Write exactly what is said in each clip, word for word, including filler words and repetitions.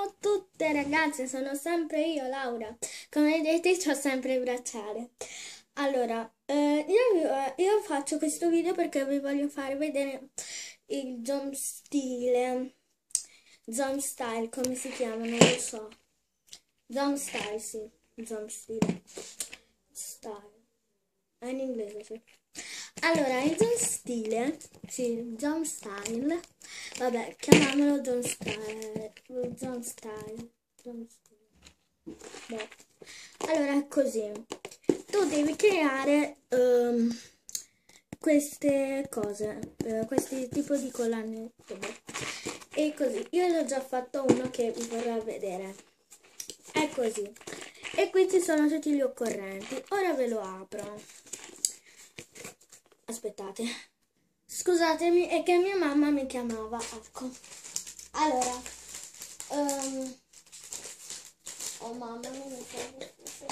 Ciao a tutte ragazze, sono sempre io Laura. Come vedete c'ho sempre il bracciale. Allora, eh, io, vi- io faccio questo video perché vi voglio far vedere il jump style. Jump style, come si chiama? Non lo so. Jump style, sì. Jump style. Style. È in inglese, sì. Allora, il jump stile, sì, jump style, vabbè, chiamiamolo jump style, jump style, jump style. Beh. Allora, è così, tu devi creare um, queste cose, uh, questi tipo di collane, e così, io ne ho già fatto uno che vi vorrò vedere, è così, e qui ci sono tutti gli occorrenti, ora ve lo apro. Aspettate, scusatemi, è che mia mamma mi chiamava, ecco. Allora, um, oh mamma mia,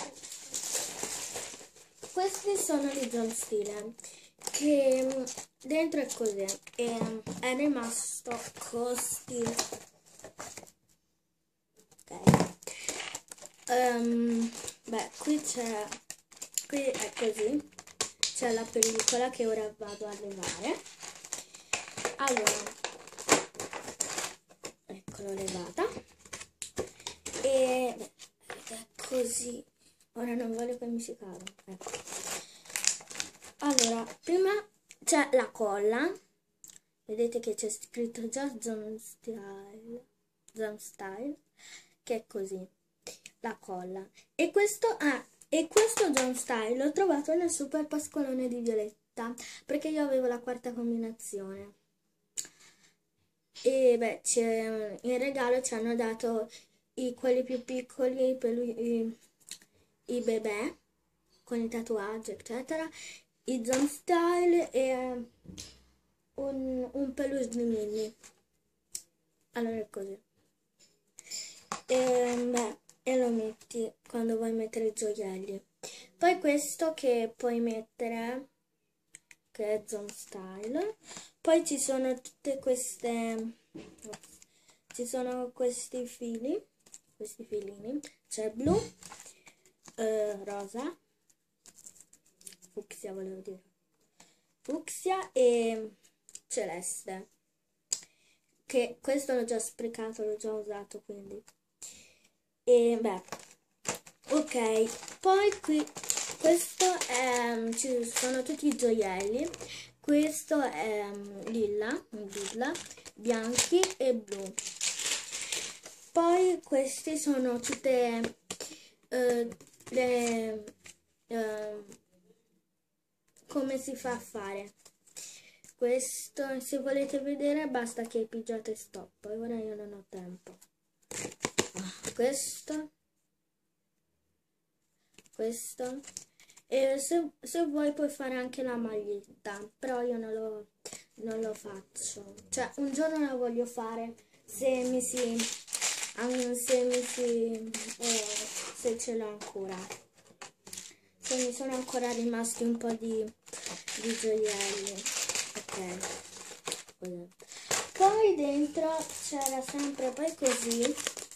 questi sono gli jump style, che dentro è così, e è rimasto così. Ok. Um, beh, qui c'è, qui è così. C'è la pellicola che ora vado a levare. Allora, ecco, l'ho levata e beh, è così. Ora non voglio che mi si cade, ecco. Allora, prima c'è la colla, vedete che c'è scritto già Jump Style, Jump Style, che è così, la colla. E questo, ah, e questo Jump Style l'ho trovato nel super pascolone di Violetta, perché io avevo la quarta combinazione. E beh, in regalo ci hanno dato i, quelli più piccoli, i, i bebè, con i tatuaggi, eccetera, i jump style e un, un peluche di Minnie. Allora è così. E, beh, e lo metti quando vuoi mettere i gioielli. Poi questo che puoi mettere, che è jump style. Poi ci sono tutte queste, ci sono questi fili, questi filini. C'è blu, eh, rosa, fucsia volevo dire, fucsia e celeste. Che questo l'ho già sprecato, l'ho già usato, quindi. E beh, ok, poi qui questo è, ci sono tutti i gioielli. Questo è lilla, lilla, bianchi e blu. Poi questi sono tutte uh, le uh, come si fa a fare. Questo, se volete vedere, basta che pigiate stop. Ora io non ho tempo. Ah, questo, questo. E se, se vuoi puoi fare anche la maglietta, però io non lo, non lo faccio. Cioè, un giorno la voglio fare, se mi si, se mi si, eh, se ce l'ho ancora. Se mi sono ancora rimasti un po' di, di gioielli. Ok. Poi dentro c'era sempre, poi così,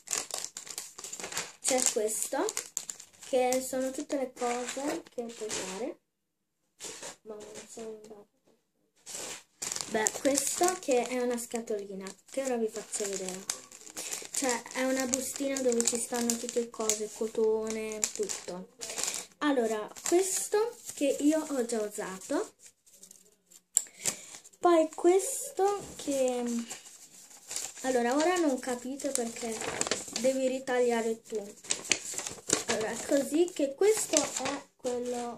c'è questo, che sono tutte le cose che puoi fare. Ma non sono andato. Beh, questo che è una scatolina, che ora vi faccio vedere. Cioè, è una bustina dove ci stanno tutte le cose, cotone, tutto. Allora, questo che io ho già usato. Poi questo che... Allora, ora non capite perché devi ritagliare tu. Allora, è così che questo è quello...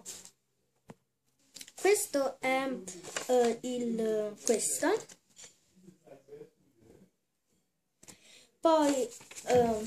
Questo è uh, il... questo. Poi uh,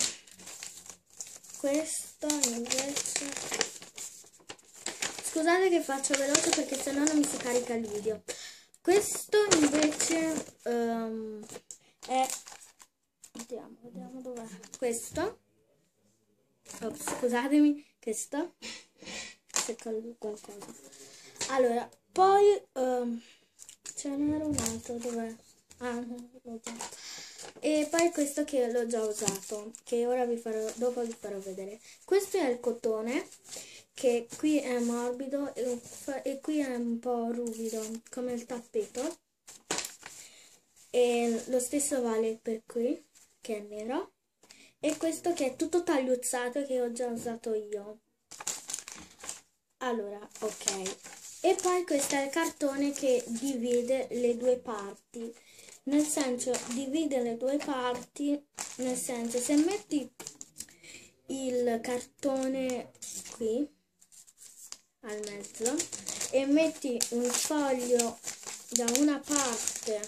questo invece... Scusate che faccio veloce perché sennò non mi si carica il video. Questo invece um, è... Vediamo, vediamo dov'è. Questo. Oh, scusatemi, questo. Se caldo qualcosa. Allora, poi um, ce n'era un altro, dov'è? Ah, no, E poi questo che l'ho già usato, che ora vi farò, dopo vi farò vedere. Questo è il cotone, che qui è morbido e, e qui è un po' ruvido, come il tappeto. E lo stesso vale per qui, che è nero. E questo che è tutto tagliuzzato, che ho già usato io. Allora, ok. E poi questo è il cartone che divide le due parti. Nel senso, divide le due parti, nel senso, se metti il cartone qui, al mezzo, e metti un foglio da una parte,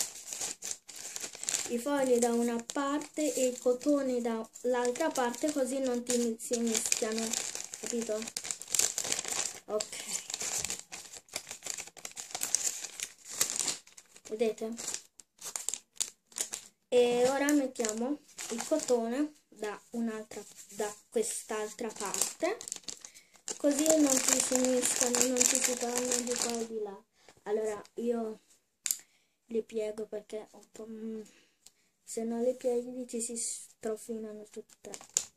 i fogli da una parte e il cotone dall'altra parte, così non ti si mischiano, capito? Ok. Vedete? E ora mettiamo il cotone da un'altra, da quest'altra parte, così non ci si mischiano, non ci si torna di qua e di là. Allora io li piego perché un po', se non li pieghi ci si strofinano tutte.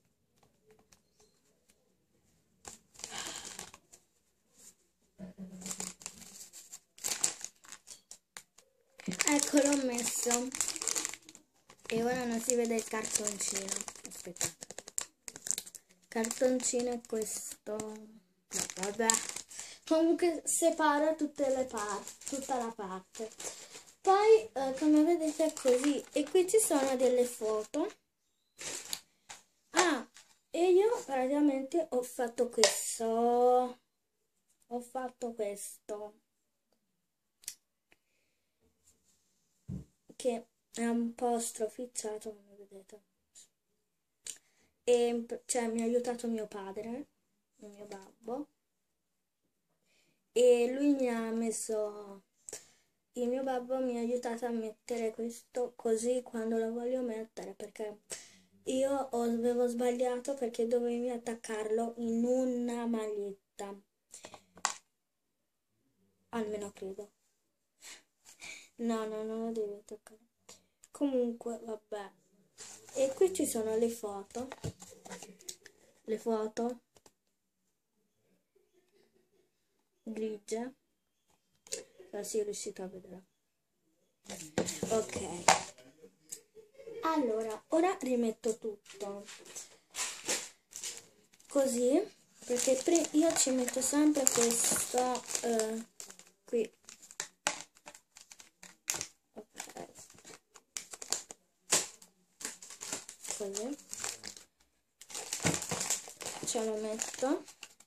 Ecco, l'ho messo. E ora non si vede il cartoncino. Aspettate. Cartoncino è questo. No, vabbè. Comunque separa tutte le parti, tutta la parte. Poi, eh, come vedete è così. E qui ci sono delle foto. Ah, e io praticamente ho fatto questo. Ho fatto questo. Che è un po' stroficciato, come vedete. E cioè mi ha aiutato mio padre, il mio babbo, e lui mi ha messo, il mio babbo mi ha aiutato a mettere questo così quando lo voglio mettere, perché io avevo sbagliato, perché dovevi attaccarlo in una maglietta, almeno credo. No, no, non lo devi attaccare. Comunque, vabbè. E qui ci sono le foto. Le foto. Grigie. Non si è riuscito a vedere. Ok. Allora, ora rimetto tutto. Così. Perché io ci metto sempre questo eh, qui. Ok. Così. Ce lo metto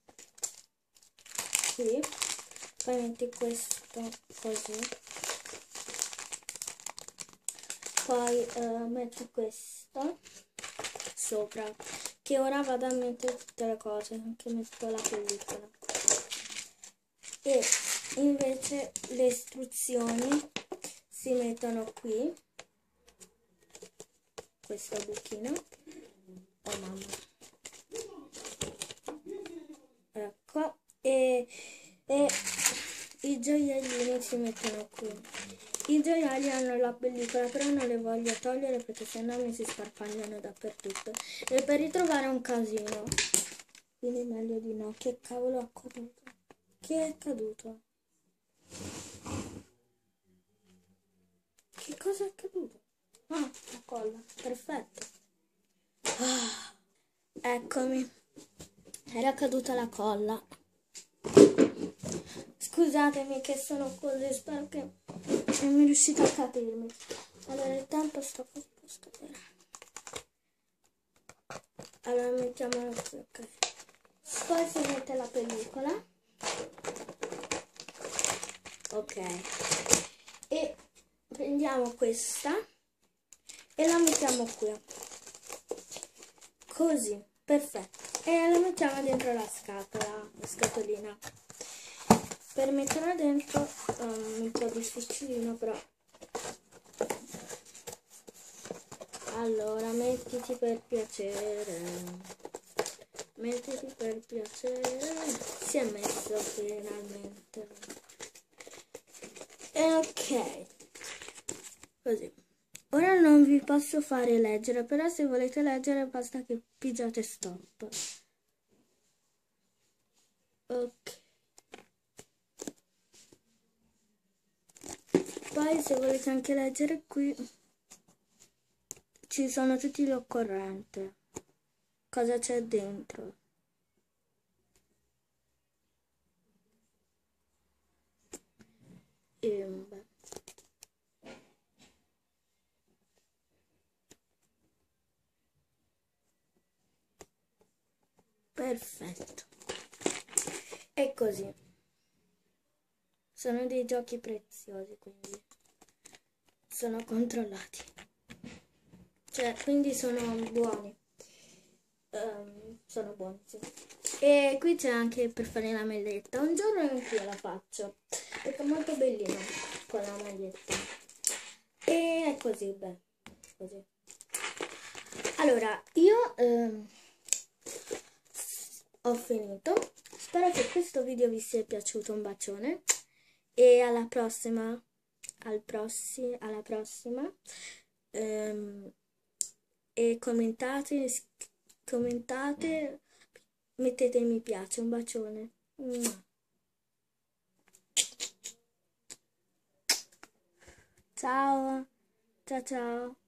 qui, poi metti questo così, poi eh, metto questo sopra, che ora vado a mettere tutte le cose, anche metto la pellicola. E invece le istruzioni si mettono qui, questo buchino. Oh mamma. Ecco, e, e i gioiellini si mettono qui. I gioielli hanno la pellicola, però non le voglio togliere perché sennò mi si sparpagliano dappertutto. E per ritrovare un casino, quindi meglio di no. Che cavolo è accaduto? Che è accaduto? Che cosa è accaduto? Ah, la colla, perfetto. Ah, eccomi. Era caduta la colla. Scusatemi che sono così, spero che non mi riuscite a capirmi. Allora, intanto sto posto bene. Allora mettiamolo qui, ok. Poi si mette la pellicola. Ok. E prendiamo questa e la mettiamo qui. Così, perfetto. E la mettiamo dentro la scatola, la scatolina. Per metterla dentro um, un po' difficilino, però. Allora, mettiti per piacere. Mettiti per piacere. Si è messo finalmente. E ok. Così. Ora non vi posso fare leggere, però se volete leggere basta che pigiate stop. Ok. Poi se volete anche leggere qui ci sono tutti gli occorrenti. Cosa c'è dentro? E, beh. Perfetto. E così. Sono dei giochi preziosi, quindi sono controllati. Cioè, quindi sono buoni. Um, sono buoni, sì. E qui c'è anche per fare la maglietta. Un giorno anch'io la faccio. Perché è molto bellina con la maglietta. E è così, beh. Così. Allora, io ehm, ho finito. Spero che questo video vi sia piaciuto. Un bacione. E alla prossima. Al prossi alla prossima. Ehm, e commentate, commentate, mettete mi piace, un bacione. Ciao, ciao ciao.